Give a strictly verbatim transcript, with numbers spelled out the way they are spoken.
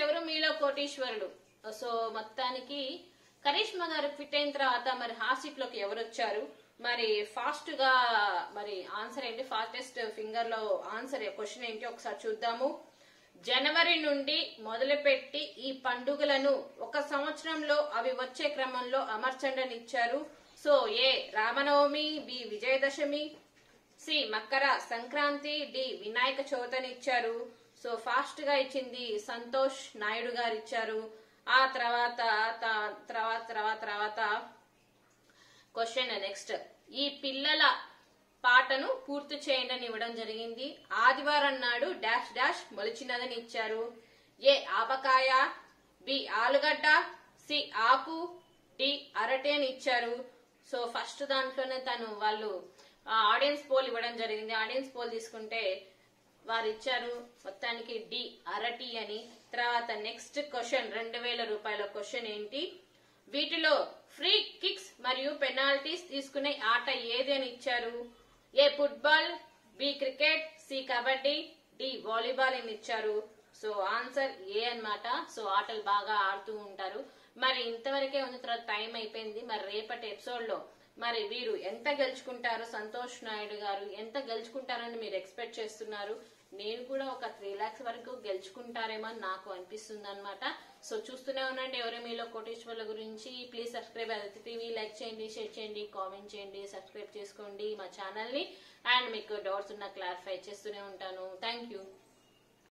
ఎవరు మీలో కోటీశ్వరుడు. సో మొత్తానికి కరిష్మా గారు క్విట్ అయిన తర్వాత మరి హాట్ సీట్ లోకి ఎవరు వచ్చారు, మరి ఫాస్ట్ గా మరి ఆన్సర్ ఏంటి, ఫాస్టెస్ట్ ఫింగర్ లో ఆన్సర్ క్వశ్చన్ ఏంటి ఒకసారి చూద్దాము. జనవరి నుండి మొదలుపెట్టి ఈ పండుగలను ఒక సంవత్సరంలో అవి వచ్చే క్రమంలో అమర్చండనిచ్చారు. So A Ramanavami, B Vijayadashami, C Makar Sankranti, D Vinayaka చవితిని ఇచ్చారు. సో ఫాస్ట్ గా ఇచ్చింది సంతోష్ నాయుడు గారు ఇచ్చారు. ఆ తర్వాత తర్వాత తర్వాత తర్వాత క్వశ్చన్ నెక్స్ట్, ఈ పిల్లల పాటను పూర్తి చేయండి అని ఇవ్వడం జరిగింది. ఆదివారం నాడు డాష్ డాష్ మొలిచినదని ఇచ్చారు. ఏ ఆవకాయ, బి ఆలుగడ్డ, సి ఆకు, డి అరటి అని ఇచ్చారు. సో ఫస్ట్ దాంట్లోనే తను వాళ్ళు ఆడియన్స్ పోల్ ఇవ్వడం జరిగింది. ఆడియన్స్ పోల్ తీసుకుంటే వారు ఇచ్చారు మొత్తానికి డి అరటి అని. తర్వాత నెక్స్ట్ క్వశ్చన్ రెండు వేల రూపాయల క్వశ్చన్ ఏంటి, వీటిలో ఫ్రీ కిక్స్ మరియు పెనాల్టీస్ తీసుకునే ఆట ఏది అని ఇచ్చారు. A football, B cricket, C kabaddi, D volleyball అని ఇచ్చారు. సో ఆన్సర్ ఏ అన్నమాట. సో ఆటలు బాగా ఆడుతూ ఉంటారు. మరి ఇంతవరకే ఉంది, తర్వాత టైం అయిపోయింది. మరి రేపటి ఎపిసోడ్ లో మరి వీరు ఎంత గెలుచుకుంటారు, సంతోష్ నాయుడు గారు ఎంత గెలుచుకుంటారని మీరు ఎక్స్పెక్ట్ చేస్తున్నారు. నేను కూడా ఒక త్రీ లాక్స్ వరకు గెలుచుకుంటారేమో అని నాకు అనిపిస్తుంది అనమాట. సో చూస్తూనే ఉండండి ఎవరి మీలో కోటీశ్వర్ల గురించి. Please subscribe Aditi TV, like చేయండి, షేర్ చేయండి, కామెంట్ చేయండి, సబ్స్క్రైబ్ చేసుకోండి మా ఛానల్ ని. అండ్ మీకు డౌట్స్ ఉన్న క్లారిఫై చేస్తూనే ఉంటాను. Thank you.